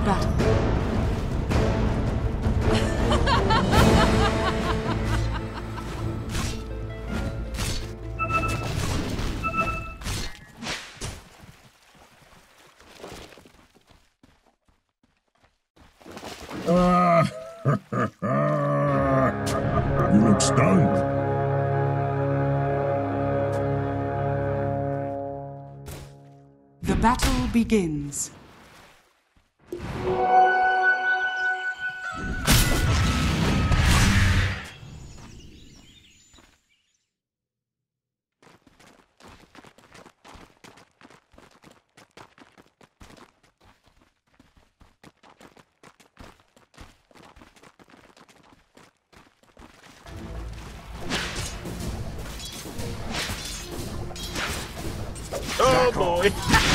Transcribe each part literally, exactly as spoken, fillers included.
battle. Uh, you look stunned. The battle begins. Oh boy!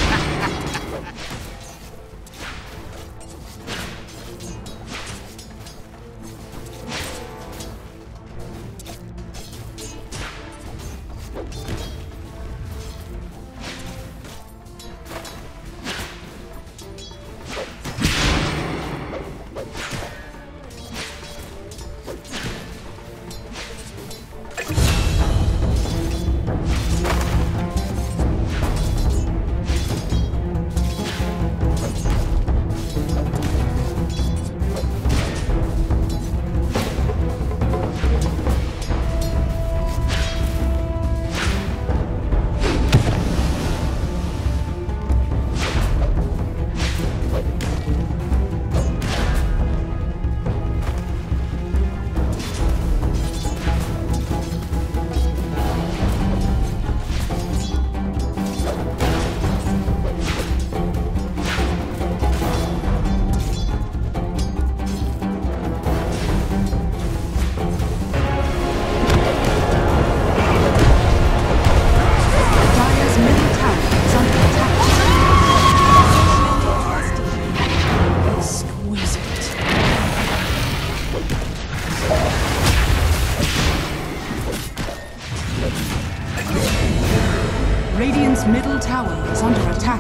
Radiant's middle tower is under attack.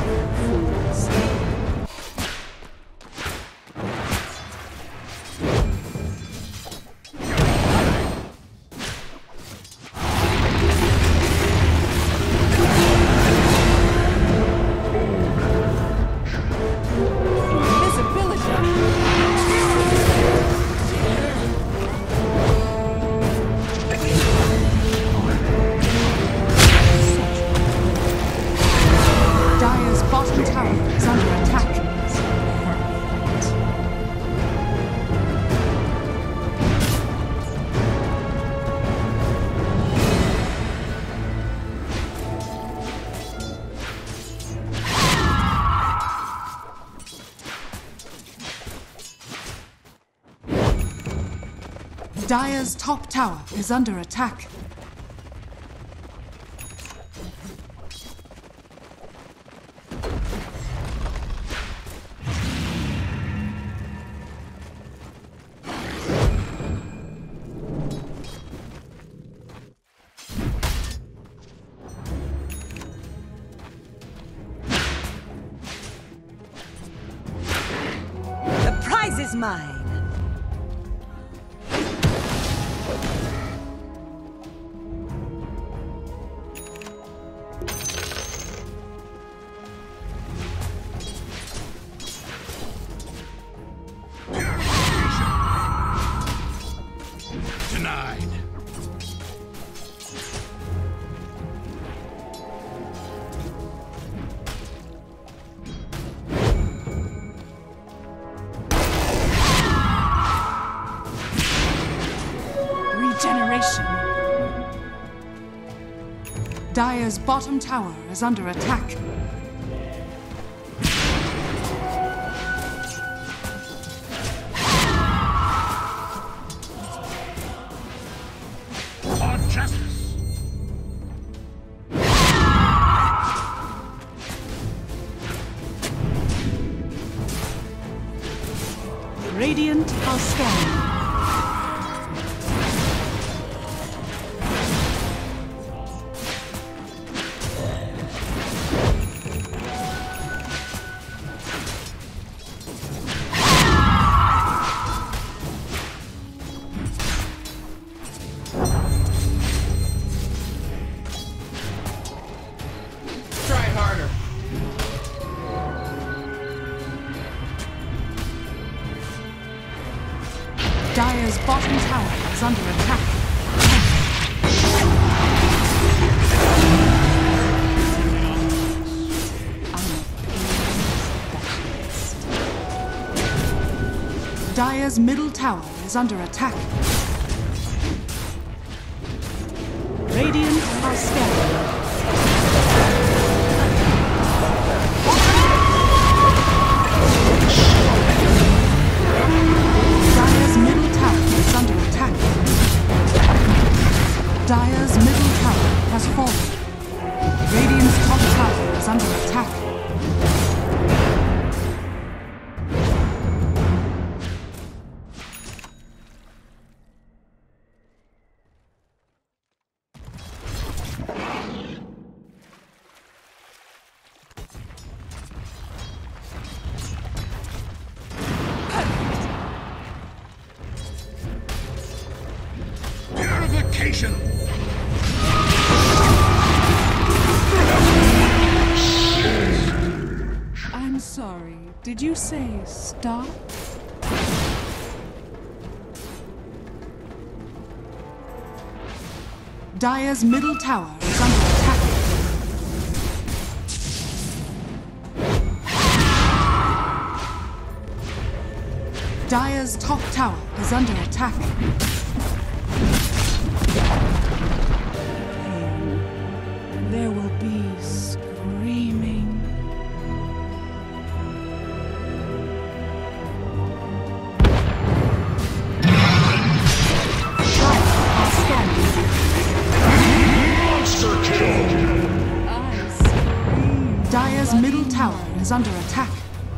Dire's top tower is under attack. The prize is mine. Denied. Regeneration. Dire's bottom tower is under attack. Justice. Radiant are scanning. Dire's bottom tower is under attack. Dire's middle tower is under attack. Radiant are scanning. Dire's middle tower is under attack. Dire's middle tower has fallen. Radiant's top tower is under attack. Purification! I'm sorry, did you say stop? Dire's middle tower is under attack. Dire's top tower is under attack. There will be screaming. Monster kill! I scream. Dire's middle tower is under attack.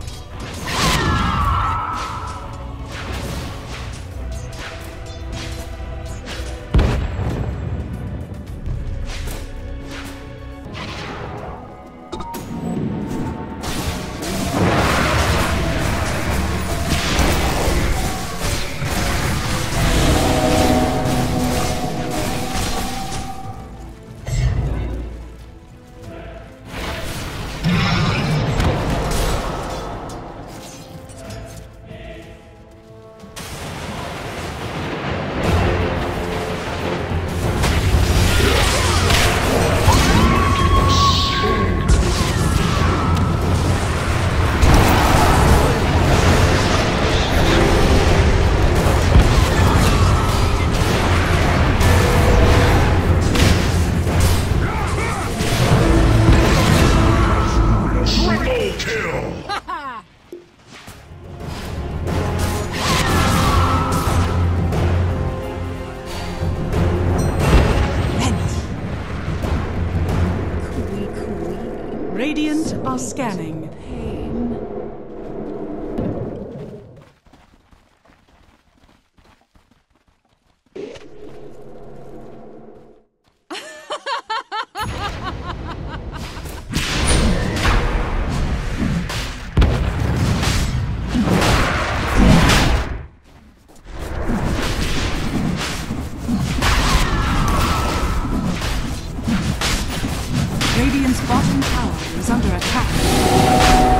Radiant are scanning. Pain. Radiant's bottom tower is under attack.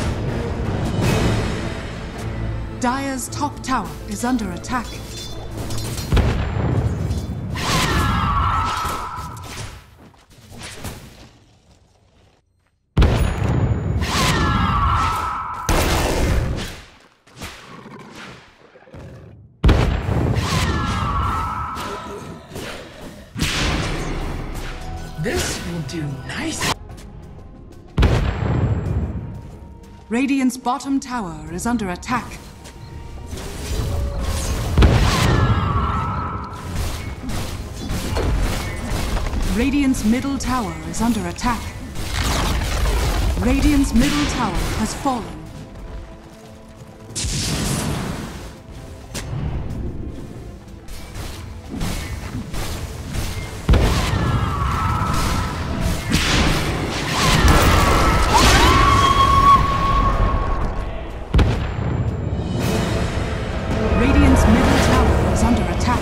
Dire's top tower is under attack. This will do nice. Radiant's bottom tower is under attack. Radiant's middle tower is under attack. Radiant's middle tower has fallen. Radiant's middle tower is under attack.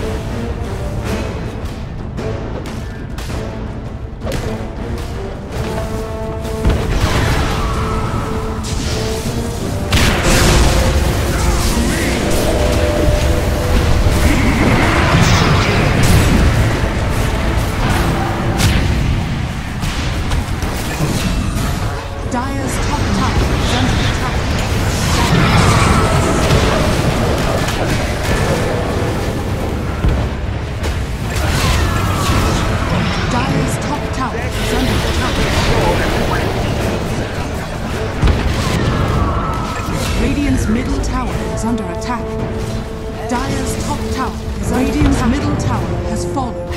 Dire's top tower is under attack. Dire's top tower is under attack. Radiant's middle tower is under attack. Dire's top tower is under Radiant's attack. Middle tower has fallen.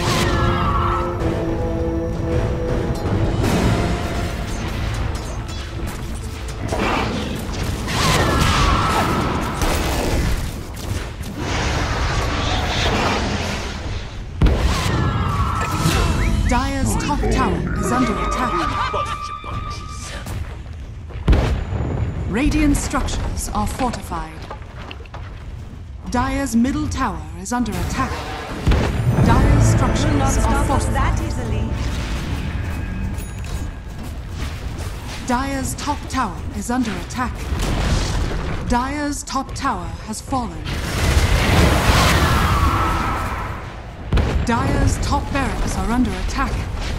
Dire's top tower is under attack. Radiant structures are fortified. Dire's middle tower is under attack. Dire's structures Will not are stop us fortified. that easily. Dire's top tower is under attack. Dire's top tower has fallen. Dire's top barracks are under attack.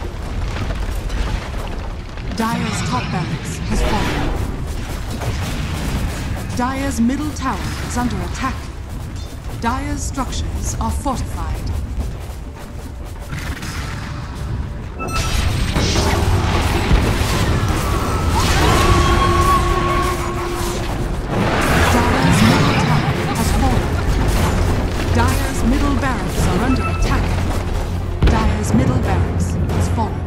Dire's top barracks has fallen. Dire's middle tower is under attack. Dire's structures are fortified. Dire's middle tower has fallen. Dire's middle barracks are under attack. Dire's middle barracks has fallen.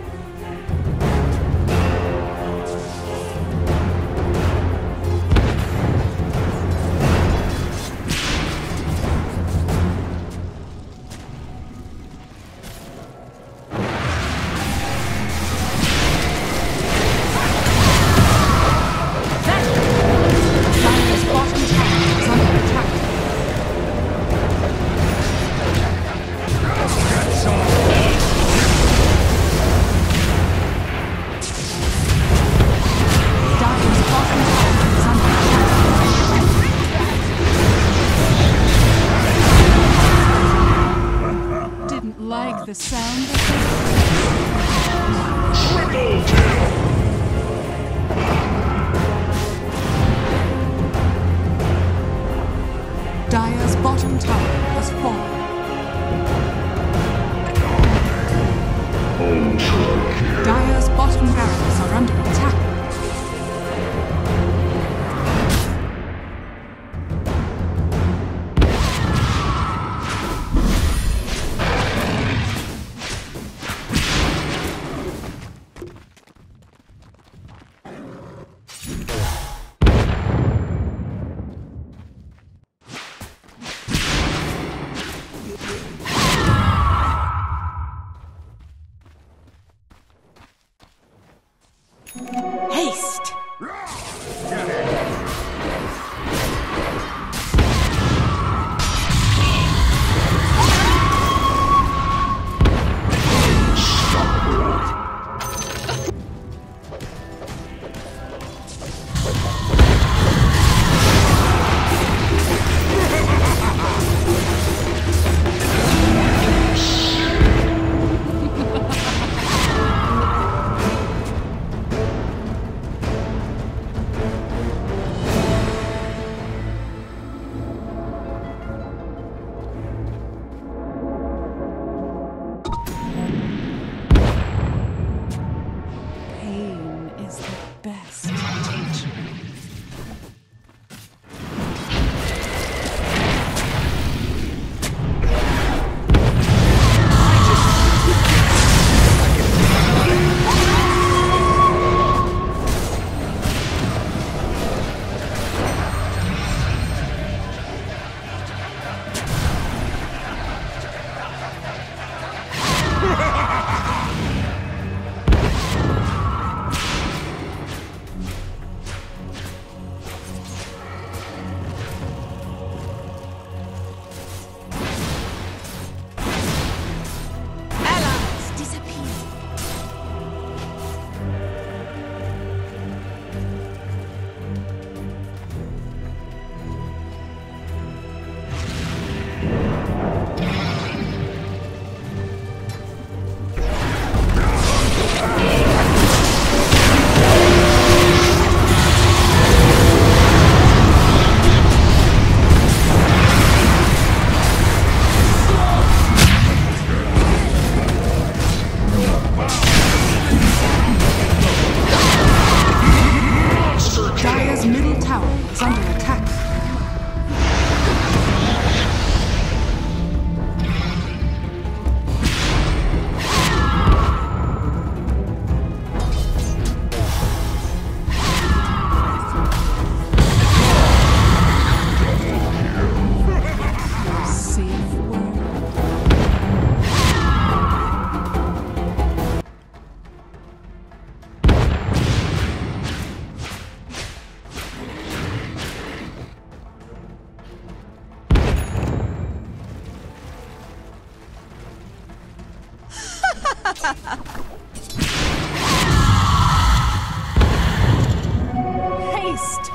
Dire's bottom tower is under attack. Dire's bottom tower is under attack. Didn't like the sound of it. Triple kill. Dire's bottom tower has fallen. Dire's bottom barracks are under attack. Haste! Haste!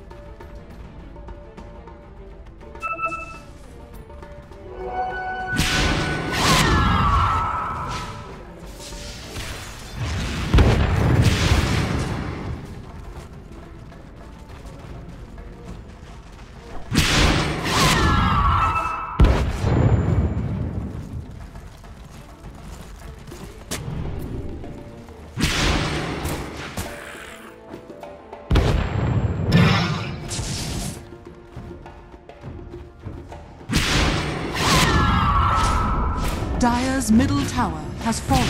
Dire's middle tower has fallen.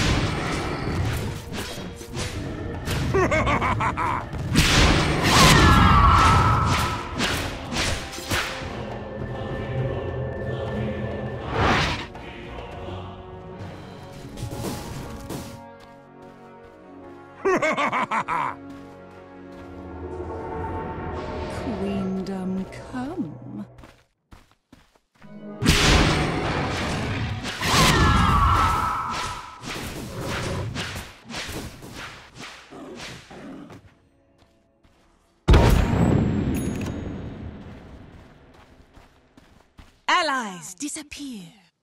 Queendom come. Allies disappear.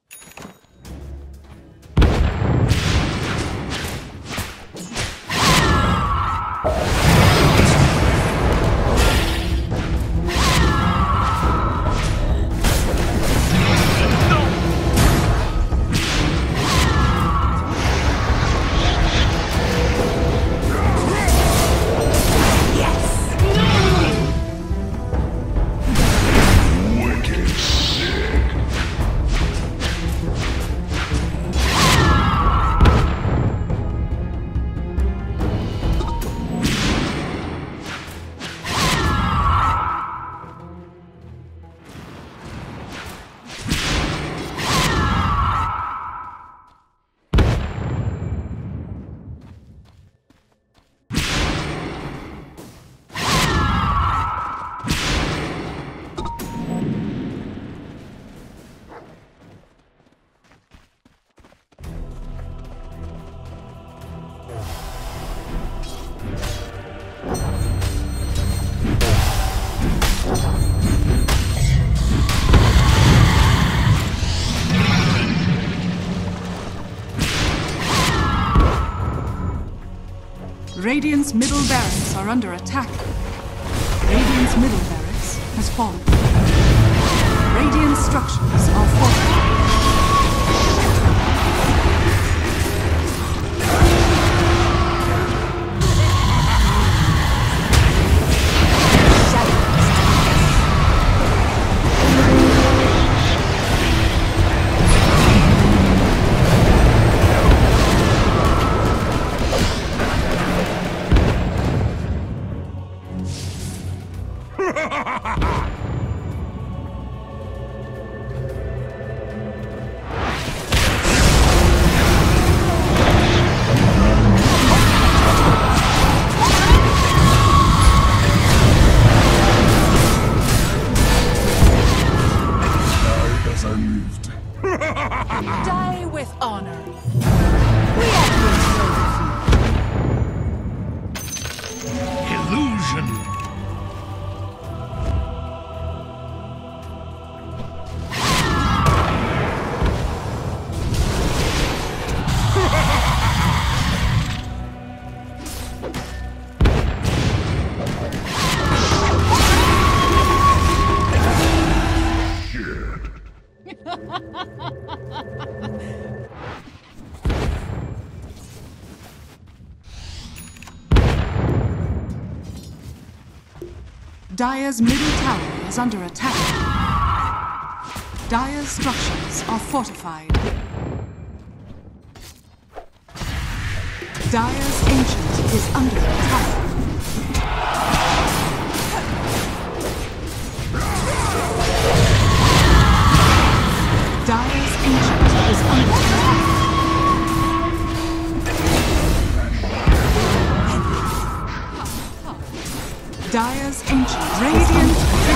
Radiant's middle barracks are under attack. Radiant's middle barracks has fallen. Radiant structures are fortified. Die with honor. We have Illusion. Dire's middle tower is under attack. Dire's structures are fortified. Dire's ancient is under attack. Dire's ancient is under attack. Dire's ancient. Radiant